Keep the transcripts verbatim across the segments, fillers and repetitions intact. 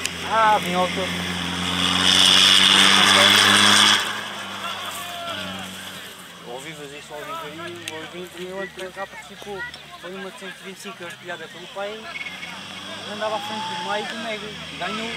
Ah, vim ao todo. Ao Vivas, isso ao Vivarinho, o vinte e oito cá participou. Foi uma de cento e vinte e cinco artilhada pelo pai. Andava à frente do Maio e do Mega. E ganhou.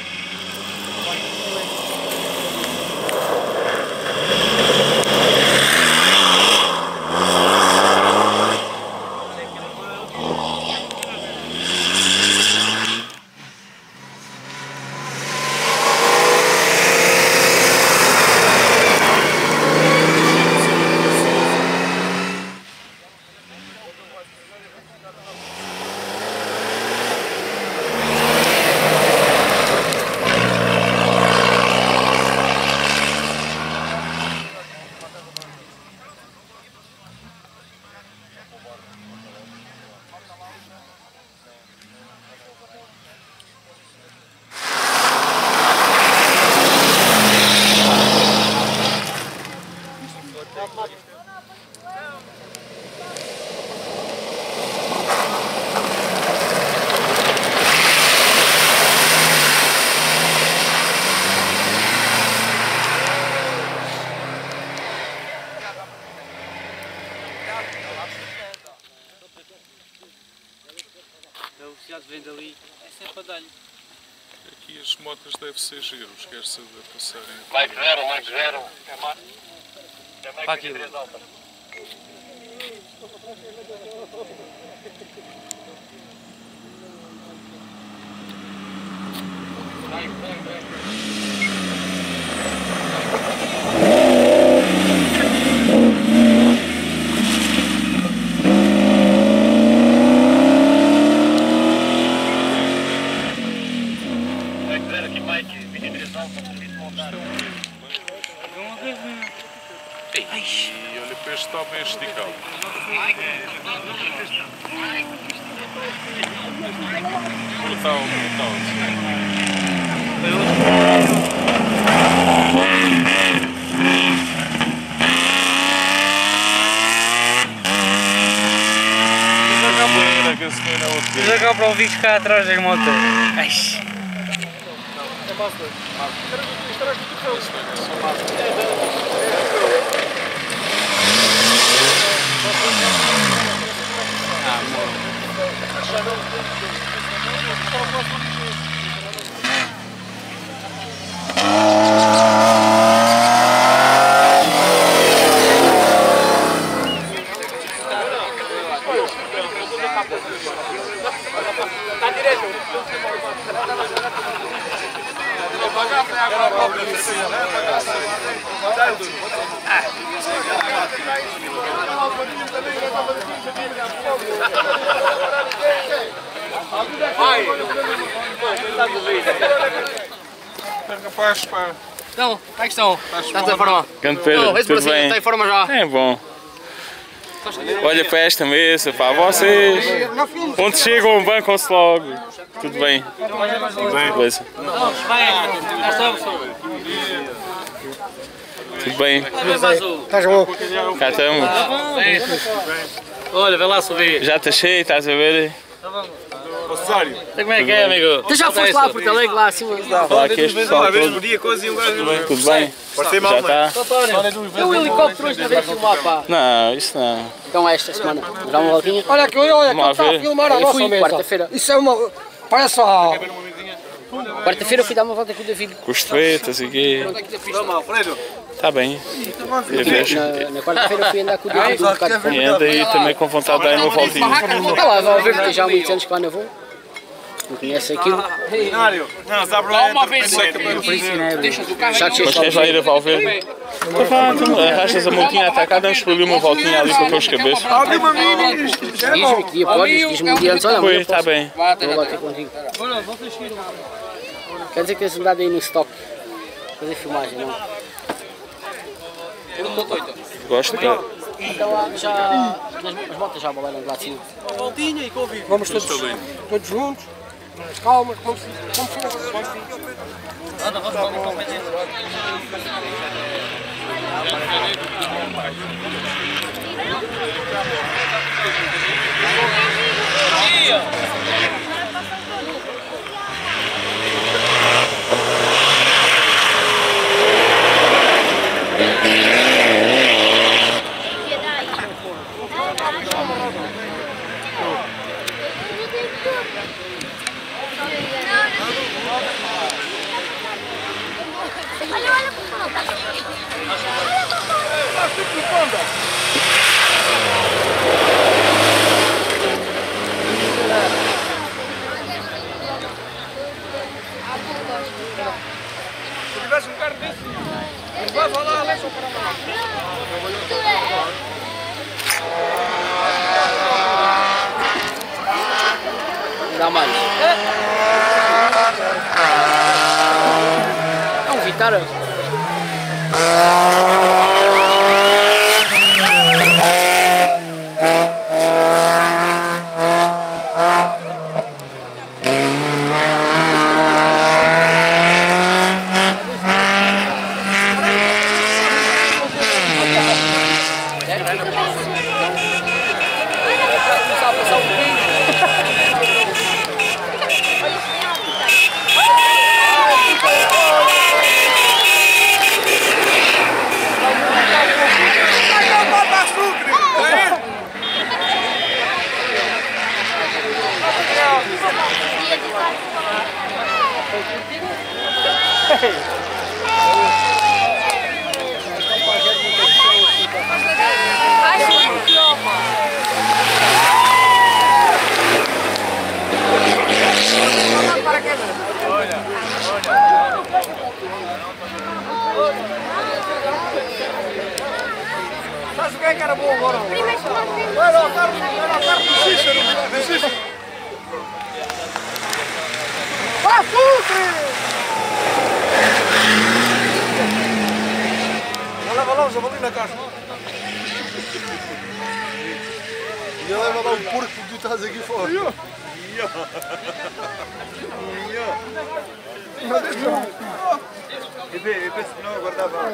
A velocidade vem dali, é sempre a dar-lhe. Aqui as motas devem ser giros, quer saber passarem. Mike zero, Mike zero. É Mike Para aquilo. três alta. Vai, vai, vai. E olha para este está bem esticado. Brutal, brutal. Já cá para o bicho cá atrás das motas. Ai. Ah, amor. Está direito. É bagaço, é agora para o princesa, né? Bagaço. Sai tudo. Vai. É capaz, pá. Então, como é que estão? Estás em forma? Grande Pedro, Não, esse tudo bracinho bem? está em forma já. É bom. Olha para esta mesa, pá, vocês, onde chegam vão-se logo. Tudo bem? Tudo bem? Beleza. Tudo bem? Estás bom? Cá estamos. Olha, vê lá subir. Já está cheio, estás a ver? Como é que é, amigo? Tu já foste lá a Porto Alegre, lá acima? Falar aqui este pessoal todo. Tudo bem? Já está? Eu o helicóptero hoje não veio filmar, pá. Não, isso não. Então esta semana, vamos dar uma voltinha? Olha aqui, olha, Vamos lá aqui está a ver. filmar a Eu nossa fui mesa. quarta-feira. Isso é uma... Parece a... Quarta-feira eu fui dar uma volta com o David. Costetas e quê? Está bem. Eu vejo. Na, na quarta-feira eu fui andar com o David um bocado de fome. E anda aí também com vontade de dar uma voltinha. Olha lá, vai ver, porque já há muitos anos que lá não vou. Não conhece aquilo. Dá uma vez. Deixas o carro. Mas queres lá ir a Valverde? Então vá, então arrastas a montinha até cá, damos por ali uma voltinha ali com os cabeças. Diz-me que dia podes, diz-me um dia antes, olha, Pois, amanhã está posso. bem. Vou lá ter contigo. Quer dizer que tens andado aí no stock, fazer filmagem, não? Gosto de... Então lá já, as motas já balaram de lá de cima. Vamos todos, todos juntos. Calma, vamos vamos Dia. Se tivesse um carro desse, levava lá, leva para lá. Dá mais. É um Vitara. Sabes o que é que era bom agora? Era o carro do Cícero. Vá, Futre! Não leva lá o javali na casa. E leva lá o porco que tu estás aqui fora. E vê, e vê se não aguardava.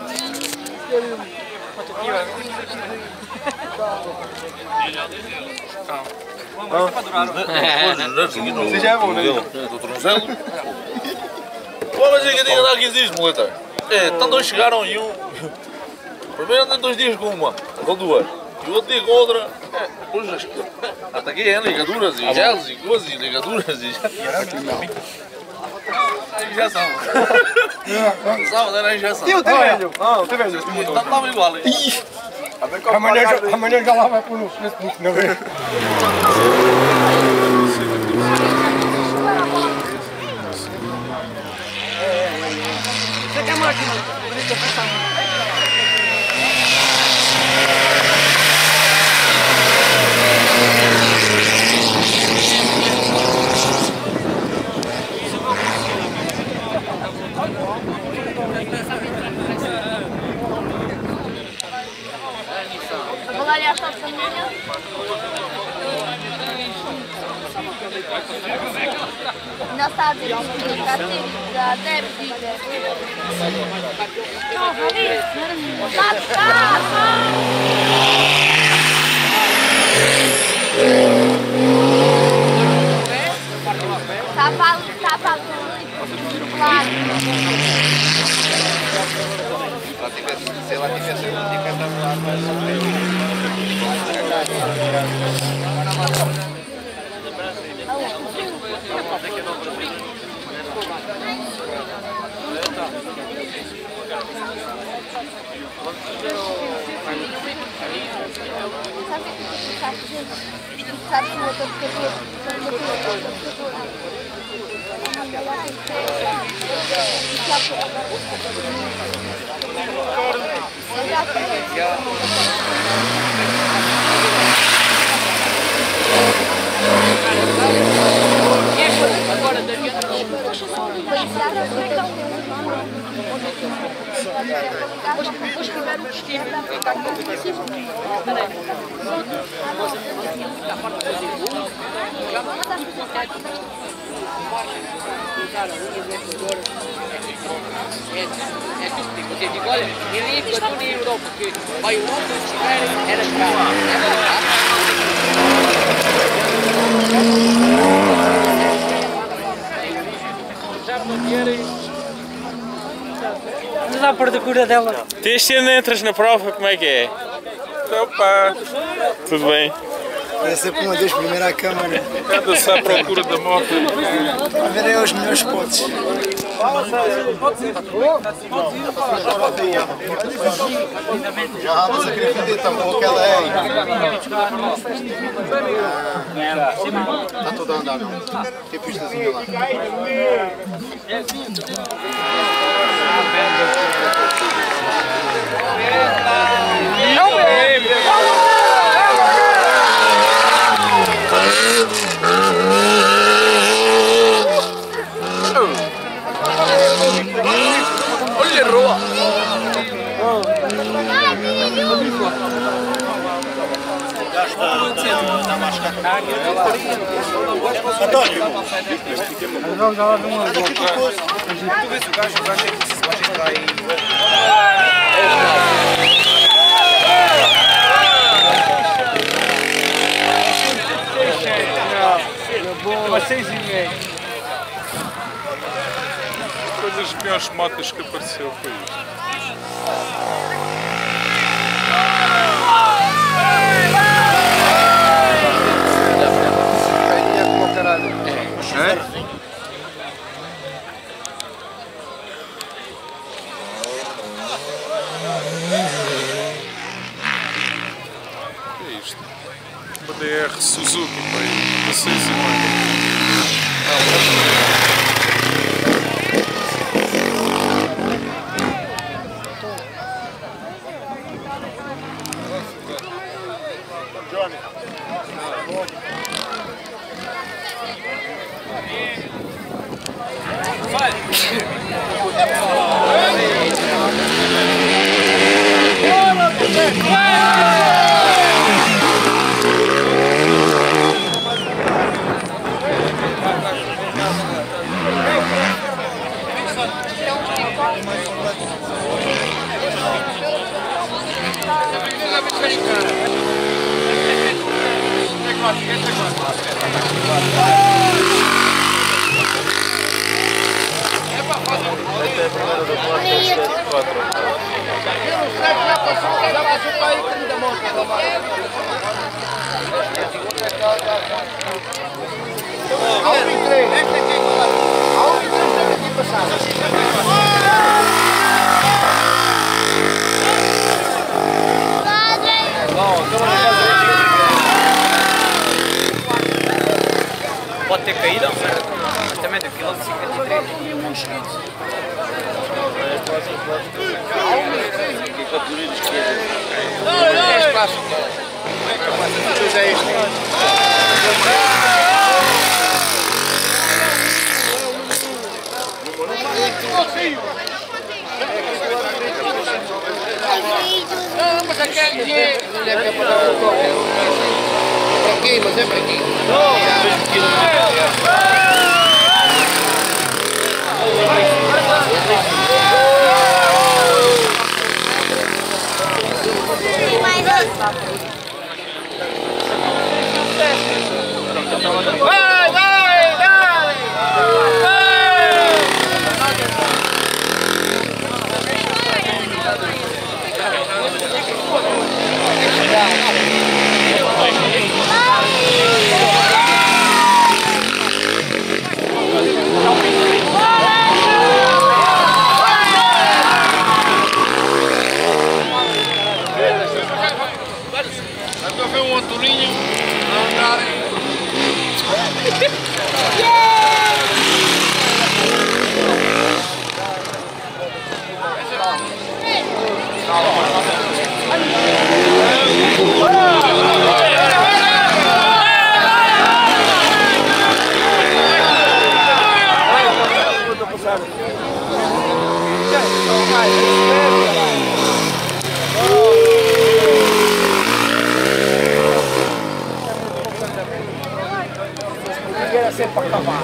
Você já é bom, né? Do tronzelo. Pô, mas é que diga lá que existe, muleta. É, então dois chegaram e um. Primeiro andam dois dias com uma, ou duas. E o outro dia com outra. É, depois até aqui é ligaduras e gelos e coisas e ligaduras e. Aí já são. Sábado era a injeção. E o teu velho? Ah, o teu velho. Estava igual. Amanhã já, amanhã já lá vai por nesse buco, não é? Você quer máquina? Vou lá olhar só de família. Não está a dizer que está a dizer que já deve dizer. Não, Feliz, já está! Está para ali, está para ali. Claro. Se ela tivesse uma dica da Sabe que o motor de Agora daqui vou escrever o destino. É que você diz, olha, ele ia para tudo em Europa, porque vai o outro chegar, era Vamos lá por procura dela. Este ano entras na prova, como é que é? Opa, Tudo bem? É sempre uma das primeiras à câmara. anda-se à procura da moto. A ver aí os melhores spots. Já andas a querer vender também aquela é. Está toda a andar, não? Tem pistazinha lá. Olha a rua! Já está, está mais cá. António! Vamos lá ver uma Tu vês o gajo, o gajo é que se vai entrar aí. Não, seis e meio. Foi das piores motas que apareceu, foi isto. O que é isto? Uma D R Suzuki, pai. dezasseis e meio. Pode ter caído, mas também do quilômetro cinquenta e três. Não, não, é espaço. Depois é este. Não, mas aqui é para aqui, mas é para aqui. Vai, vai, vai! Estou a ver um Antoninho a andar em... Era sempre para acabar.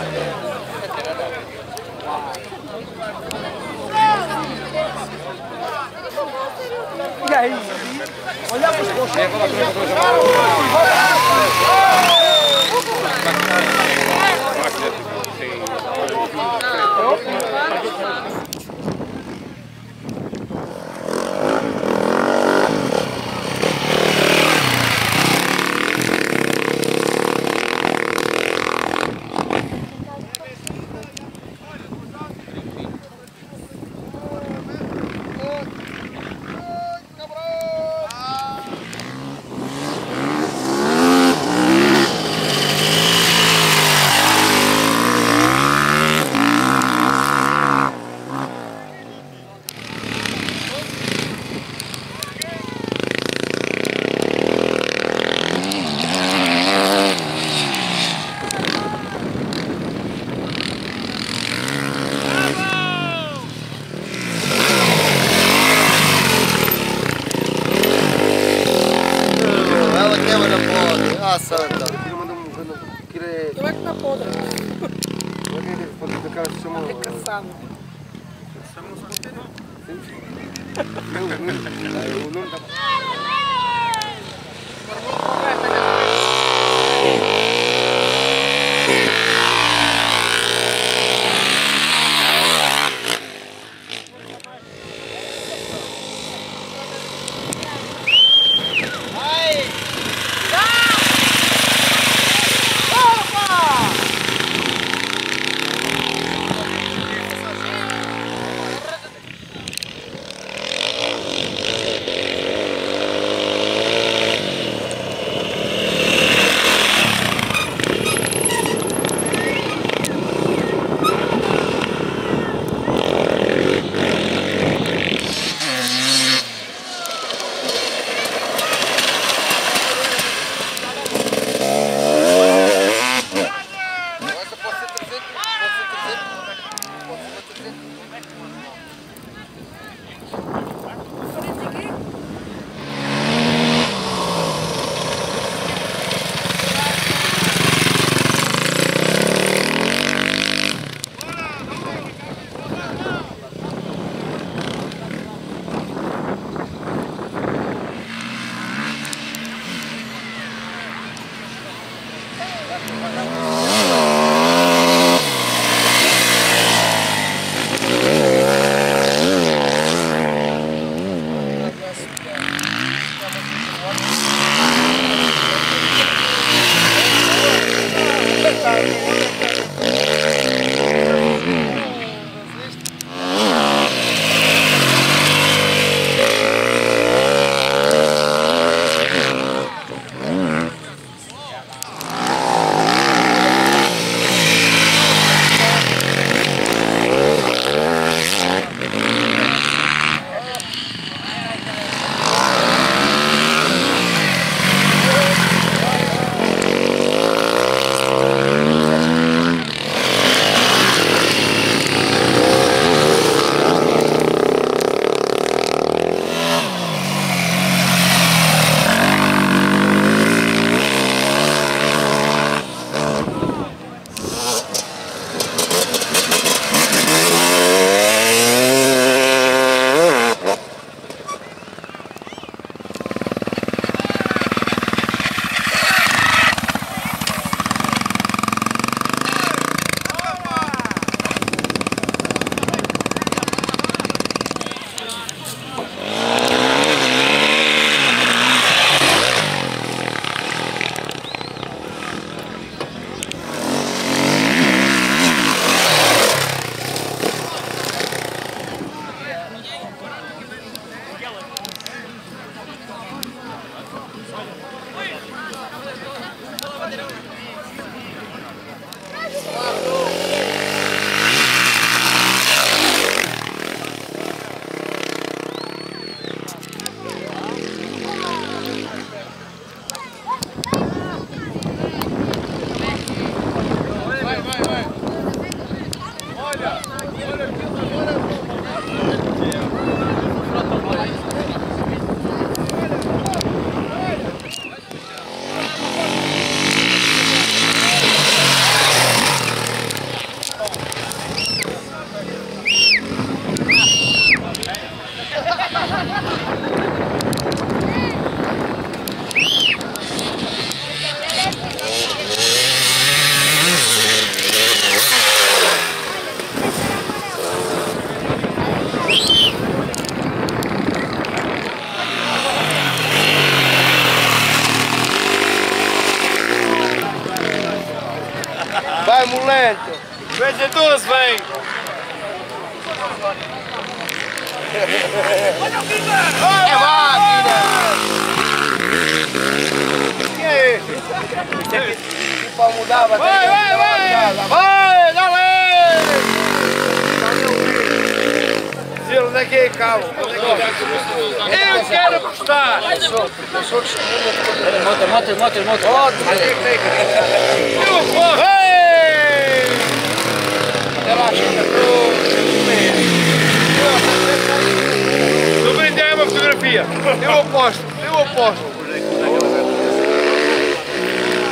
E aí? Olhamos para os samo. Vai, moleque! Veja todos, vem! É máquina! Quem é esse? Para mudar, vai! Vai, vai, vai! Vai, dale! Diz onde é que é, cabo? Eu quero apostar! Moto, moto, moto, moto. Eu vou! Tu vem tirar uma fotografia. Eu aposto, eu aposto.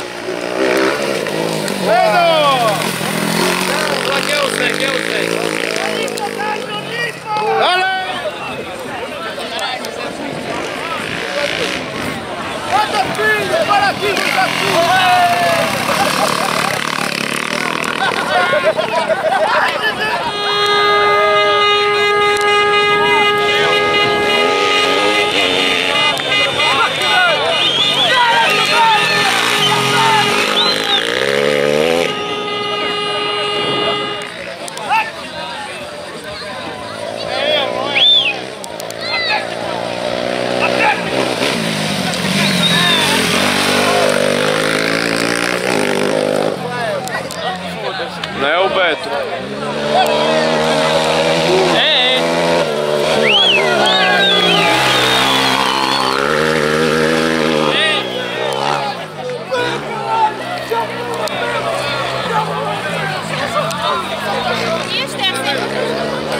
Pedro! Lá que eu sei, que eu sei. Não é o Beto? É, é. Este é sempre.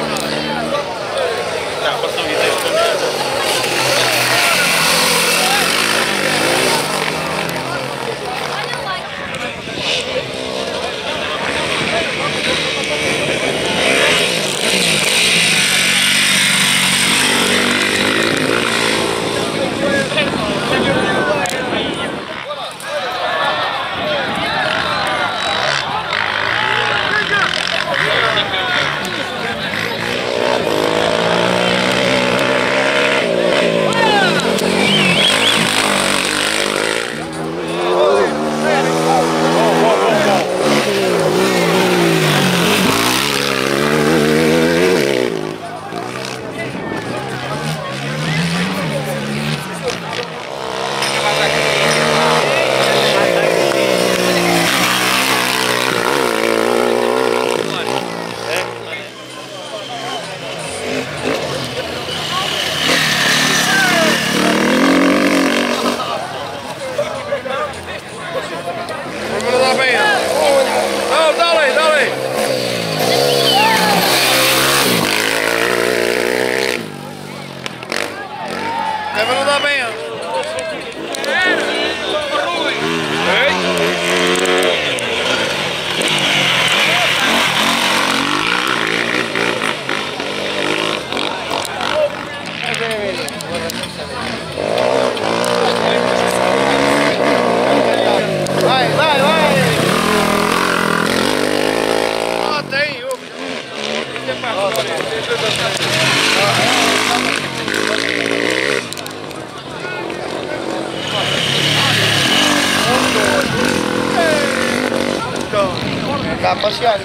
Dá a passear.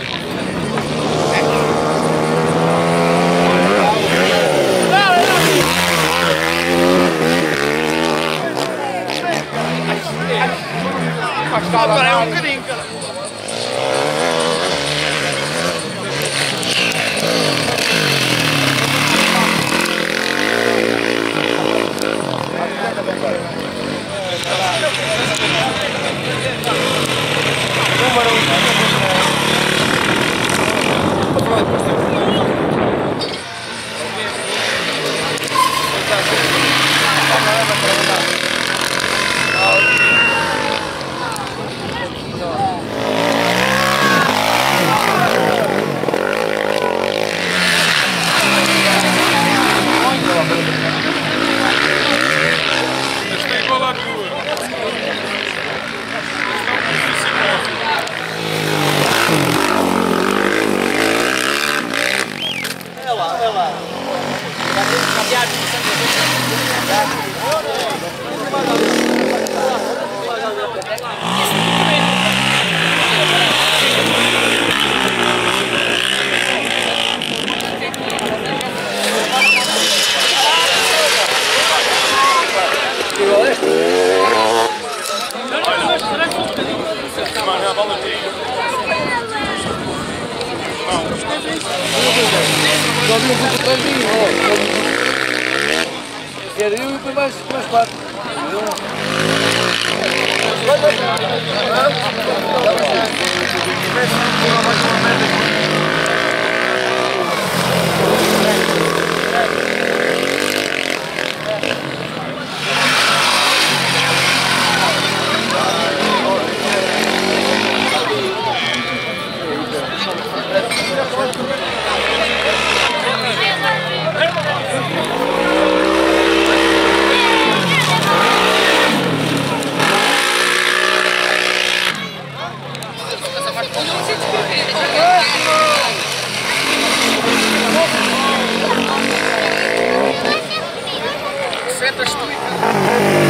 Agora é um bocadinho, cara. Era eu e depois mais, mais quatro. metas tu e